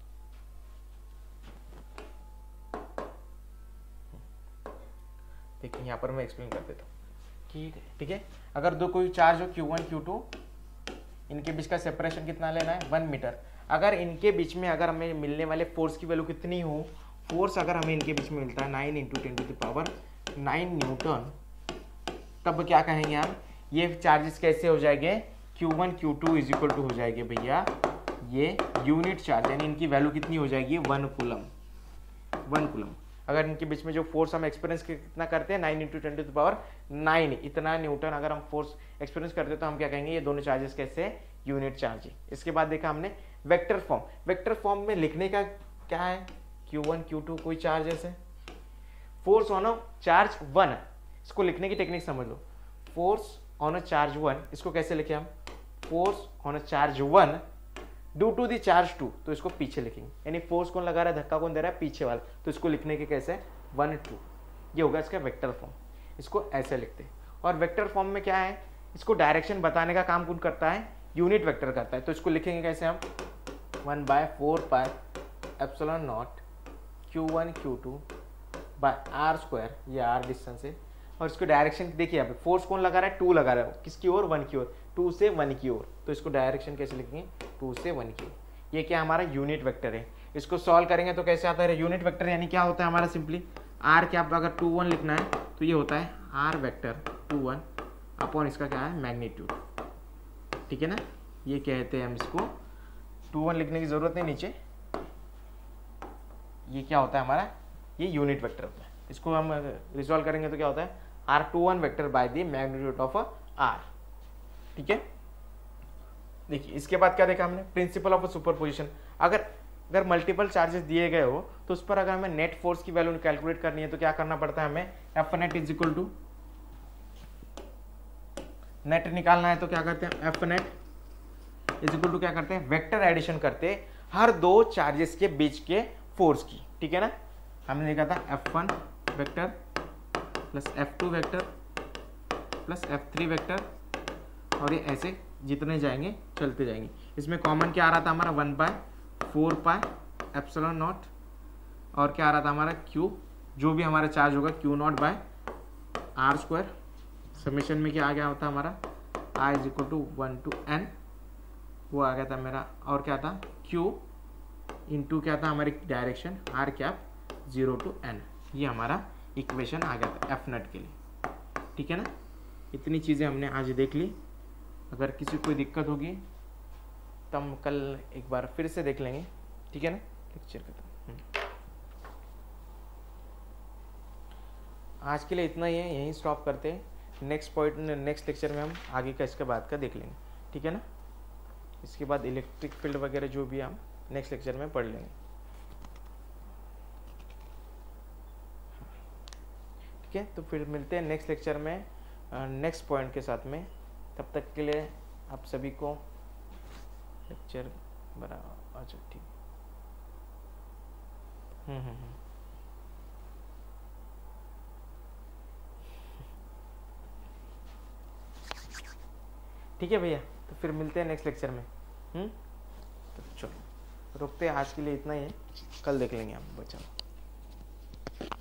[SPEAKER 1] देखिए यहाँ पर मैं एक्सप्लेन कर देता हूँ, ठीक है ठीक है। अगर दो कोई चार्ज हो क्यू वन क्यू टू, इनके बीच का सेपरेशन कितना लेना है, वन मीटर। अगर इनके बीच में अगर हमें मिलने वाले फोर्स की वैल्यू कितनी हो, फोर्स अगर हमें इनके बीच में मिलता है nine into ten to the power nine newton, तब क्या कहेंगे हम, ये चार्जेस कैसे हो जाएंगे, Q one Q two is equal to हो जाएंगे भैया ये यूनिट चार्ज, यानी इनकी वैल्यू कितनी हो जाएगी, वन कूलम, वन कूलम। अगर इनके बीच में जो फोर्स हम एक्सपीरियंस कितना करते हैं, nine into ten to the power nine, इतना न्यूटन अगर हम फोर्स एक्सपीरियंस करते हैं तो हम क्या कहेंगे, ये दोनों चार्जेस कैसे है, यूनिट चार्ज है। इसके बाद देखा हमने वेक्टर फॉर्म, वेक्टर फॉर्म में लिखने का क्या है, क्यू वन क्यू टू कोई चार्जेस है, force on a charge one, इसको लिखने की टेक्निक समझ लो, force on a charge one, इसको कैसे लिखे हम, force on a charge one due to the charge two, तो इसको पीछे लिखेंगे, यानी फोर्स कौन लगा रहा है, धक्का कौन दे रहा है, पीछे वाला, तो इसको लिखने के कैसे, वन टू, ये होगा इसका वेक्टर फॉर्म, इसको ऐसे लिखते हैं। और वेक्टर फॉर्म में क्या है, इसको डायरेक्शन बताने का काम कौन करता है, यूनिट वेक्टर करता है, तो इसको लिखेंगे कैसे हम, one by four pi epsilon not Q one Q two by R square, ये आर डिस्टेंस है, और इसको डायरेक्शन देखिए यहाँ पे फोर्स कौन लगा रहा है, टू लगा रहा है, किसकी ओर, वन की ओर, टू से वन की ओर, तो इसको डायरेक्शन कैसे लिखेंगे, टू से वन की ओर। ये क्या हमारा यूनिट वेक्टर है, इसको सॉल्व करेंगे तो कैसे आता है, यूनिट वेक्टर यानी क्या होता है हमारा, सिंपली आर क्या, अगर टू वन लिखना है तो ये होता है R vector two one upon इसका क्या है, मैग्नीट्यूड, ठीक है ना, ये कहते हैं हम इसको, टू वन लिखने की जरूरत नहीं नीचे, ये क्या होता है हमारा, ये यूनिट वेक्टर होता है। इसको हम रिजॉल्व करेंगे तो क्या होता है, R two one vector by the magnitude of R, ठीक है। देखिए इसके बाद क्या देखा हमने, प्रिंसिपल ऑफ सुपरपोजिशन, अगर अगर मल्टीपल चार्जेस दिए गए हो तो उस पर अगर हमें नेट फोर्स की वैल्यू कैलकुलेट करनी है तो क्या करना पड़ता है हमें, F net is equal to, net निकालना है तो क्या करते हैं, F net is equal to क्या करते हैं, वेक्टर एडिशन करते हैं हर दो चार्जेस के बीच के फोर्स की, ठीक है ना। हमने लिखा था F one vector plus F two vector plus F three vector, और ये ऐसे जितने जाएंगे चलते जाएंगे। इसमें कॉमन क्या आ रहा था हमारा, one by four pi epsilon not, और क्या आ रहा था हमारा क्यू, जो भी हमारा चार्ज होगा Q not by R square, summation में क्या आ गया होता हमारा, I is equal to one to N, वो आ गया था मेरा, और क्या था क्यू इंटू क्या था हमारी direction R cap zero to N, ये हमारा इक्वेशन आ गया था एफ नेट के लिए, ठीक है ना। इतनी चीज़ें हमने आज देख ली, अगर किसी को कोई दिक्कत होगी तो हम कल एक बार फिर से देख लेंगे, ठीक है ना। लेक्चर खत्म, आज के लिए इतना ही है, यहीं स्टॉप करते हैं, नेक्स्ट पॉइंट नेक्स्ट लेक्चर में हम आगे का इसके बाद का देख लेंगे, ठीक है ना। इसके बाद इलेक्ट्रिक फील्ड वगैरह जो भी हम नेक्स्ट लेक्चर में पढ़ लेंगे। ठीक है, तो फिर मिलते हैं नेक्स्ट लेक्चर में नेक्स्ट पॉइंट के साथ में। तब तक के लिए आप सभी को लेक्चर बराबर, अच्छा ठीक। हम्म हम्म हम्म ठीक है भैया, तो फिर मिलते हैं नेक्स्ट लेक्चर में। हम्म तो चलो रुकते हैं, आज के लिए इतना ही है, कल देख लेंगे हम बचा।